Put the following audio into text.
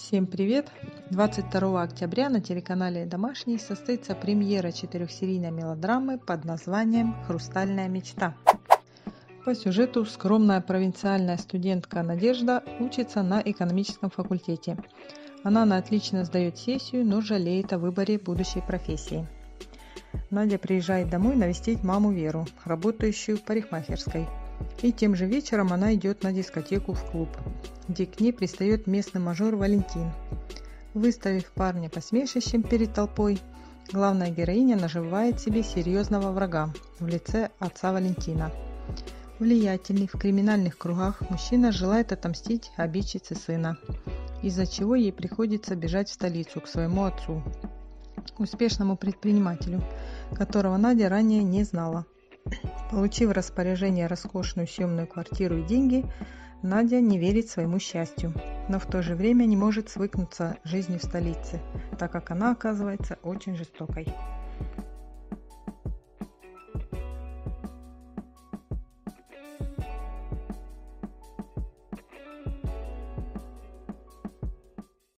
Всем привет! 22 октября на телеканале «Домашний» состоится премьера 4-серийной мелодрамы под названием «Хрустальная мечта». По сюжету скромная провинциальная студентка Надежда учится на экономическом факультете. Она на отлично сдает сессию, но жалеет о выборе будущей профессии. Надя приезжает домой навестить маму Веру, работающую в парикмахерской. И тем же вечером она идет на дискотеку в клуб, где к ней пристает местный мажор Валентин. Выставив парня посмешищем перед толпой, главная героиня наживает себе серьезного врага в лице отца Валентина. Влиятельный в криминальных кругах, мужчина желает отомстить обидчице сына, из-за чего ей приходится бежать в столицу к своему отцу, успешному предпринимателю, которого Надя ранее не знала. Получив в распоряжение роскошную съемную квартиру и деньги, Надя не верит своему счастью, но в то же время не может свыкнуться с жизнью в столице, так как она оказывается очень жестокой.